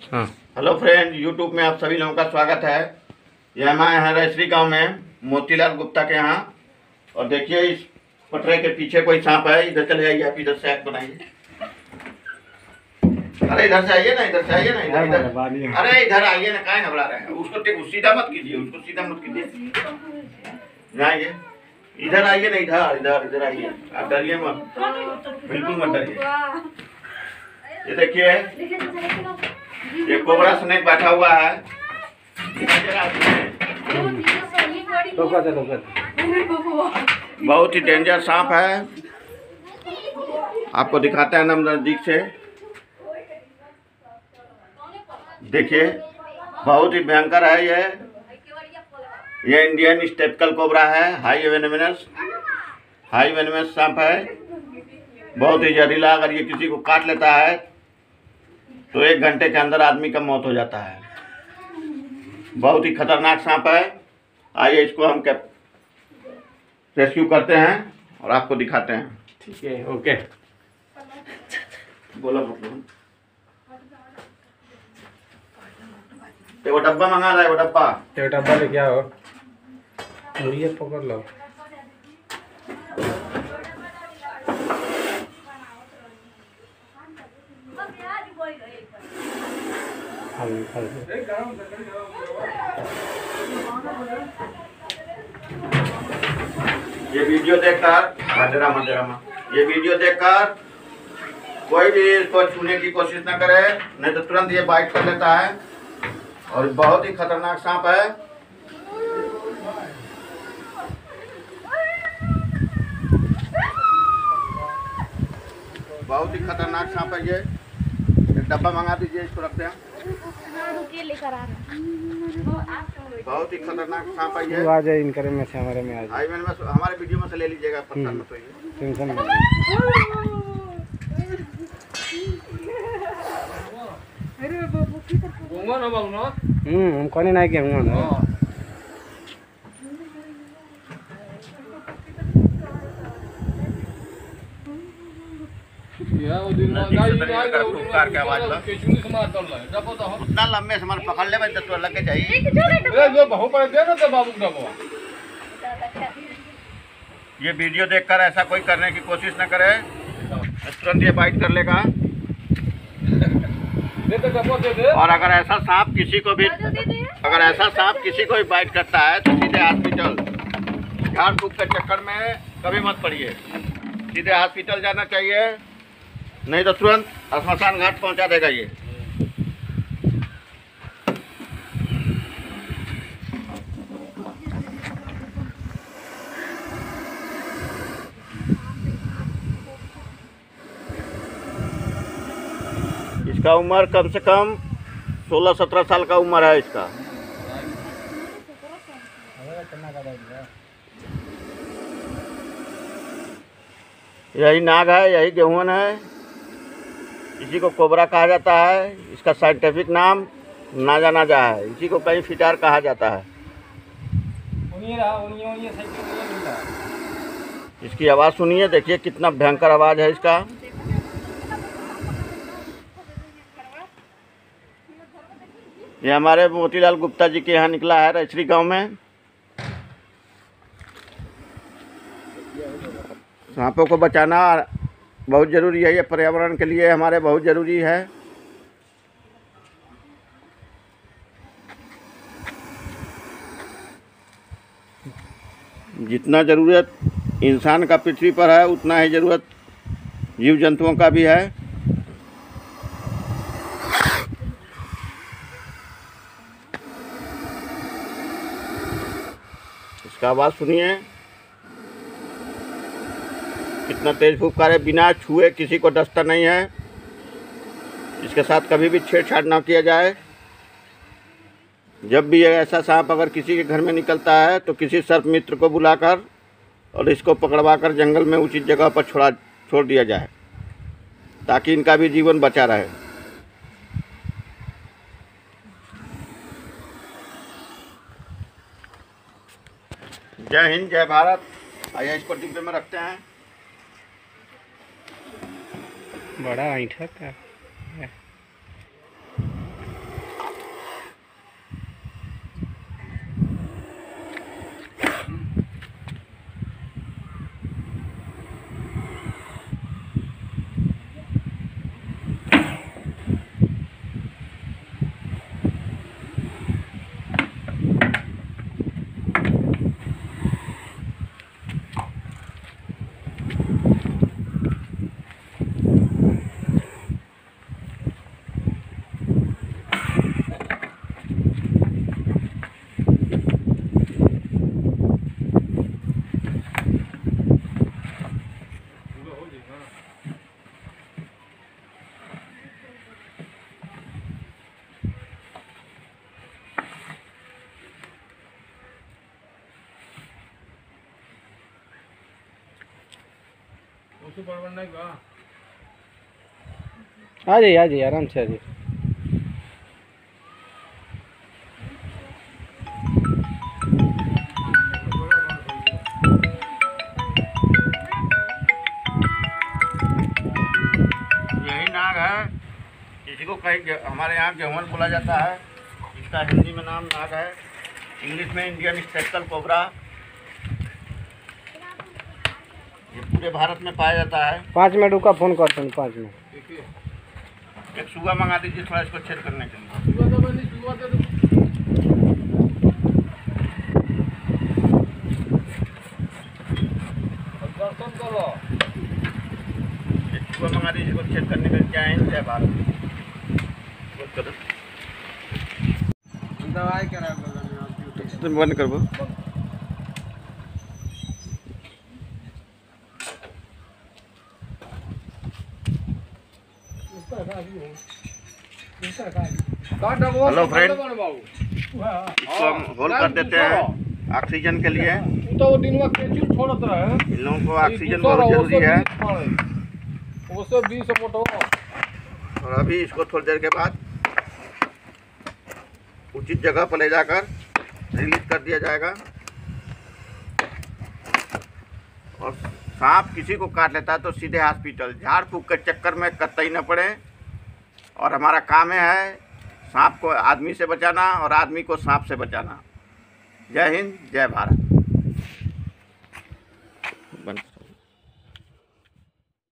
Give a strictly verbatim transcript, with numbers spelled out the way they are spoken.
हाँ। Hello friend, YouTube में आप सभी लोगों का स्वागत है। यह हमारे यहाँ रैसरी गांव में मोतीलाल गुप्ता के यहाँ। और देखिए इस पटरे के पीछे कोई सांप है। इधर चले आइए, आप इधर से बनाइए। अरे इधर से आइए ना, इधर से आइए ना, इधर इधर अरे इधर आइए ना, कहाँ घबरा रहे हैं? उसको सीधा मत कीजिए, उसको सीधा मत कीजिए। जाइए, इधर आइए ना, इधर इधर इधर आइए। आप डरिए मत, बिल्कुल मत डरिए। ये देखिए, ये कोबरा स्नेक बैठा हुआ है। बहुत ही डेंजर सांप है। आपको दिखाते हैं नजदीक से। देखिए, बहुत ही भयंकर है ये ये इंडियन स्टेपिकल कोबरा है। हाई वेनेमस हाई वेनेमस सांप है। बहुत ही जहरीला। अगर ये किसी को काट लेता है तो एक घंटे के अंदर आदमी का मौत हो जाता है। बहुत ही खतरनाक सांप है। आइए इसको हम क्या रेस्क्यू करते हैं और आपको दिखाते हैं। ठीक है, ओके। बोलो मतलब वो डब्बा मंगा रहा है, वो डब्बा तो डब्बा लेके आओ और ये पकड़ लो। ये वीडियो देखकर मजरा मजरा ये वीडियो देखकर कोई भी इसको छूने की कोशिश न करे, नहीं तो तुरंत ये बाइट कर लेता है। और बहुत ही खतरनाक सांप है। बहुत ही खतरनाक सांप है ये। एक डब्बा मंगा दीजिए, इसको रखते हैं। बहुत ही खतरनाक सांप है ये। आ जाए इनकर में से हमारे में आ जाए। आई में हमारे वीडियो में से ले लीजिएगा, परेशान मत होइए। टेंशन मत हम्म हम कोने नहीं के हूं उतना लंबे से मन पकड़ ले तो लग के चाहिए। ये वीडियो देखकर ऐसा कोई करने की कोशिश न करे, तुरंत ये बाइट कर लेगा। और अगर ऐसा सांप किसी को भी अगर ऐसा सांप किसी को भी बाइट करता है तो सीधे हॉस्पिटल, झाड़ फूक के चक्कर में कभी मत पड़िए। सीधे हॉस्पिटल जाना चाहिए, नहीं तो तुरंत श्मशान घाट पहुंचा देगा ये। इसका उम्र कम से कम सोलह सत्रह साल का उम्र है इसका। यही नाग है, यही गेहून है। इसी को कोबरा कहा जाता है। इसका साइंटिफिक नाम नाजा नाजा है। इसी को कहीं फिटार कहा जाता है। इसकी आवाज़ सुनिए, देखिए कितना भयंकर आवाज़ है इसका। ये हमारे मोतीलाल गुप्ता जी के यहाँ निकला है, रैसरी गांव में। सांपों को बचाना बहुत ज़रूरी है। ये पर्यावरण के लिए हमारे बहुत ज़रूरी है। जितना ज़रूरत इंसान का पृथ्वी पर है, उतना ही ज़रूरत जीव जंतुओं का भी है। इसका आवाज़ सुनिए, कितना तेज फुफकार है। बिना छुए किसी को डसता नहीं है। इसके साथ कभी भी छेड़छाड़ ना किया जाए। जब भी ऐसा सांप अगर किसी के घर में निकलता है तो किसी सर्प मित्र को बुलाकर और इसको पकड़वाकर जंगल में उचित जगह पर छोड़ा छोड़ दिया जाए, ताकि इनका भी जीवन बचा रहे। जय हिंद, जय भारत। आइए इसको डिब्बे में रखते हैं। बड़ा ऐठा का आ जाइए आ जाइए आराम से आ जाइए। यही नाग है, किसी को कहीं गे- हमारे यहाँ गेहूं बोला जाता है, इसका हिंदी में नाम नाग है, इंग्लिश में इंडियन स्पेक्ट्रल कोबरा। ये पूरे भारत में पाया जाता है। पाँच मिनट रुका, फोन करते हैं पाँच मिनट। एक सुगा मंगा दीजिए थोड़ा इसको छेद करने के लिए। एक सुगा मंगा दीजिए इसको छेद करने के लिए। जय हिंद, जय भारत। दवाई करा तुम बंद कर दो। हेलो फ्रेंड, इसको हम होल कर देते हैं ऑक्सीजन के लिए। तो दिन में केचू छोड़त रहे, इन लोगों को ऑक्सीजन बहुत जरूरी है। उससे बीस फोटो। और अभी इसको थोड़ी देर के बाद उचित जगह पर ले जाकर रिलीज कर दिया जाएगा। और सांप किसी को काट लेता है तो सीधे हॉस्पिटल, झाड़ फूक के चक्कर में कतई न पड़े। और हमारा काम है सांप को आदमी से बचाना और आदमी को सांप से बचाना। जय हिंद, जय भारत।